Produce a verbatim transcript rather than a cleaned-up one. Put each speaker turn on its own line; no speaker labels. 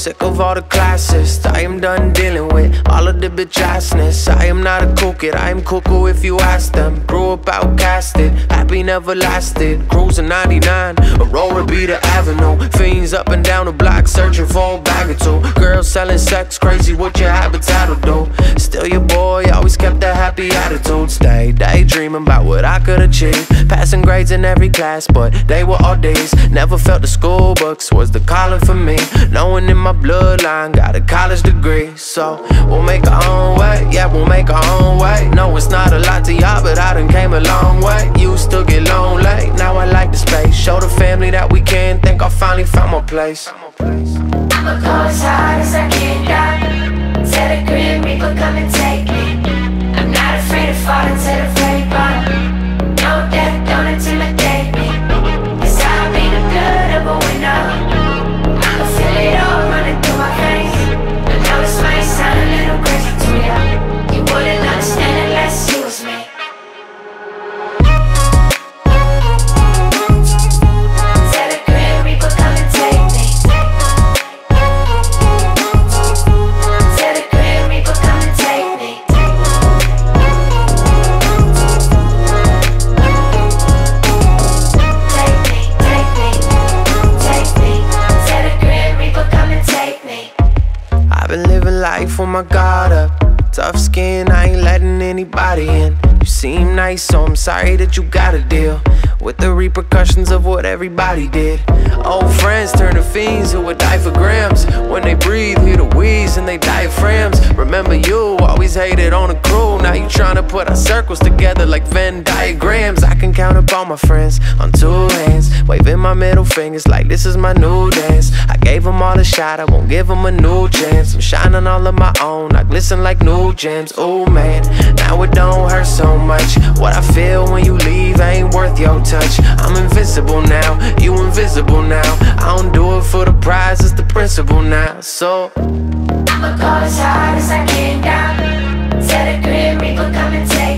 sick of all the classists. I am done dealing with all of the bitch assness. I am not a cool kid, I am cuckoo if you ask them. Grew up outcasted, happy never lasted. Cruising ninety-nine, Aurora be the avenue. Fiends up and down the block searching for a bag or two. Girls selling sex, crazy what your habitat will do. Still your boy, always kept a happy attitude. Stay daydreaming about what I could achieve. Passing grades in every class, but they were all D's. Never felt the school books was the calling for me. Knowing in my bloodline, got a college degree. So we'll make our own way, yeah, we'll make our own way. No, it's not a lot to y'all, but I done came a long way. Used to get lonely, now I like the space. Show the family that we can, think I finally found my place.
I'ma go as hard as I can die. Tell the Grim Reaper come and take me. I'm not afraid of falling to the very bottom. No death, don't intimidate me. Cause I'll be the blood of a winner. I can feel it all running through my veins. I know this might sound a little crazy to you. You wouldn't understand unless you was me. Tell the Grim Reaper come and take me. Tell the Grim Reaper come and take me. Take me, take me, take me. Tell the Grim Reaper come and take me.
I've been living life with my guard up. Tough skin, I ain't letting anybody in. You seem nice, so I'm sorry that you gotta deal with the repercussions of what everybody did. Old friends turn to fiends who would die for grams. When they breathe, hear the wheeze in they diaphragms. Remember you, always hated on a crew. Now you tryna put our circles together like Venn diagrams. I can count up all my friends on two hands, waving my middle fingers like this is my new dance. I gave them all a shot, I won't give them a new chance. I'm shining all of my own, I glisten like new gems. Oh man, now it don't hurt so much. What I feel when you leave ain't worth your touch. I'm invincible now, you invisible now. I don't do it for the prize, it's the principle now. So
I'ma go as hard as I can down. Tell the Grim Reaper come and take me.